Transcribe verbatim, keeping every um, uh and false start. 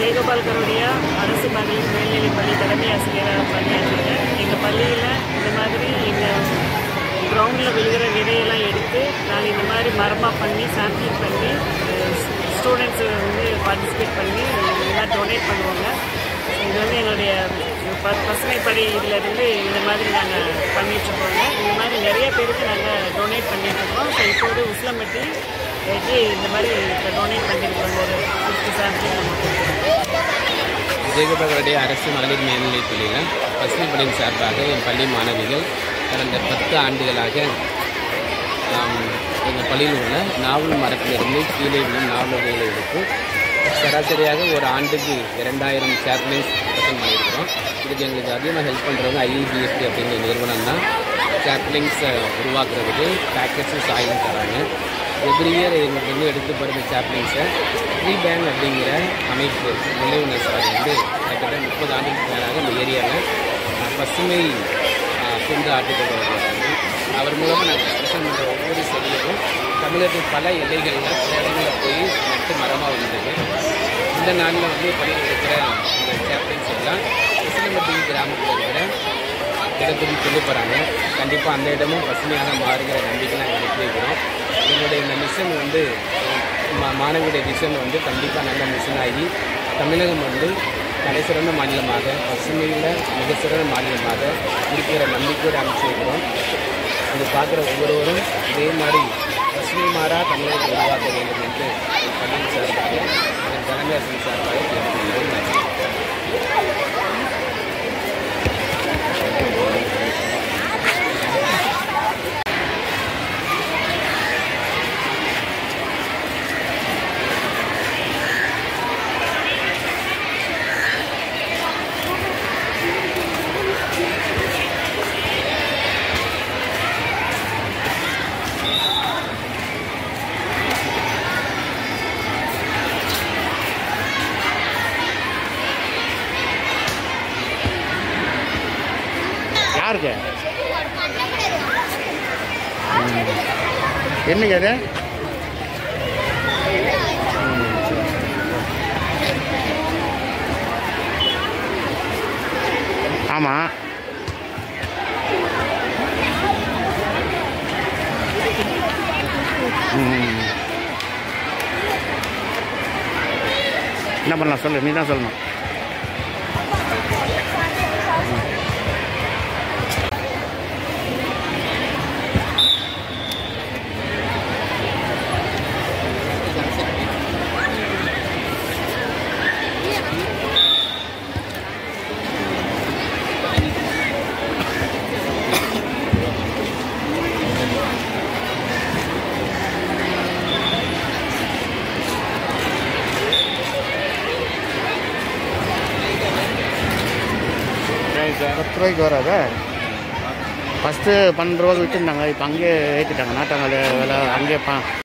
ஜெயகோபால் கரோடியா அரசு மகளிர் மேல்நிலைப்பள்ளி தலைமை ஆசிரியராக பணியாற்றுறேன். எங்கள் பள்ளியில் இந்த மாதிரி எங்கள் கிரவுண்டில் விழுகிற விதையெல்லாம் எடுத்து நாங்கள் இந்த மாதிரி மரமாக பண்ணி சாம்பிளிங் பண்ணி ஸ்டூடெண்ட்ஸு வந்து பார்ட்டிசிபேட் பண்ணி எல்லாம் டொனேட் பண்ணுவாங்க. இது வந்து எங்களுடைய ப பசுமை படை இதில் இருந்து இந்த மாதிரி நாங்கள் பண்ணிகிட்ருக்கோங்க. இந்த மாதிரி நிறைய பேருக்கு நாங்கள் டொனேட் பண்ணிகிட்ருக்கோம். ஸோ இப்போது உசிலம்பட்டி வச்சு இந்த மாதிரி இப்போ டொனேட் பண்ணியிருக்கோம். ஒரு ஃபிஃப்டி சாம்பிளிங் நம்ம கொடுத்துருக்கோம். ஜெயகோபால் கரோடியா அரசு மகளிர் மேல்நிலைப் பள்ளியில் பசுமை படையின் சார்பாக என் பள்ளி மாணவிகள் கடந்த பத்து ஆண்டுகளாக எங்கள் பள்ளியில் உள்ள நாவல் மரத்திலிருந்து கீழே விழும் நாவல்களை எடுத்து சராசரியாக ஒரு ஆண்டுக்கு இரண்டாயிரம் சாப்ளிங்ஸ் ப்ரெசென்ட் பண்ணியிருக்கிறோம். இதுக்கு எங்களுக்கு அதிகமாக ஹெல்ப் பண்ணுறவங்க ஐஇபிஎஸ்டி அப்படிங்கிற நிறுவனம் தான் சாப்ளிங்ஸை உருவாக்குறதுக்கு பேக்கெட்ஸும் சாயிலும் தராங்க. எவ்ரி இயர் எங்களுக்கு வந்து எடுத்து போகிற சாப்ளிங்ஸை ட்ரீ பேங்க் அப்படிங்கிற அமைப்பு நிலைவுனர் சார் வந்து கிட்டத்தட்ட முப்பது ஆண்டுக்கு மேலாக இந்த ஏரியாவில் பசுமை சொந்த ஆட்டுக்கொண்டு வருகிறாங்க. அவர் மூலமாக நாங்கள் பிரசன் பண்ணுற ஒவ்வொரு செடியும் தமிழகத்தில் பல எல்லைகளில் பல இடங்களில் போய் நட்டு மரமாக வந்தது. இந்த நாளில் வந்து பள்ளியில் இருக்கிற இந்த சாப்ளிங்ஸ் எல்லாம் உசிலம்பட்டி கிராமத்தில் இருக்கிற இடத்துக்கு கொண்டு போகிறாங்க. கண்டிப்பாக அந்த இடமும் பசுமையாக மாறுகிற நம்பிக்கை நாங்கள் அனுப்பி வைக்கிறோம். எங்களுடைய இந்த மிஷன் வந்து மா மாணவியுடைய மிஷன் வந்து கண்டிப்பாக நல்ல மிஷன் ஆகி தமிழகம் வந்து தலைசிறந்த மாநிலமாக பசுமையில் மிக சிறந்த மாநிலமாக இருக்கிற நம்பிக்கையோடு அமைச்சு வைக்கிறோம். இது பார்க்குற ஒவ்வொருவரும் இதே மாதிரி பசுமை மாறா தமிழகத்தை உருவாக்க வேண்டும் என்று பள்ளியின் சார்பாக என் தலைமை ஆசிரியர் சார்பாக கேட்டுக்கொள்கிறோம். யாருக்கு என்னங்க அது? ஆமாம், என்ன பண்ணலாம் சொல்லு, நீ தான் சொல்லணும். பத்து ரூபாய்க்கு வராதா? ஃபஸ்ட்டு பன்னெண்டு ரூபாய்க்கு விற்றுருந்தாங்க, இப்போ அங்கேயே ஏற்றிட்டாங்க. நாட்டாங்க விலை அங்கேயே பா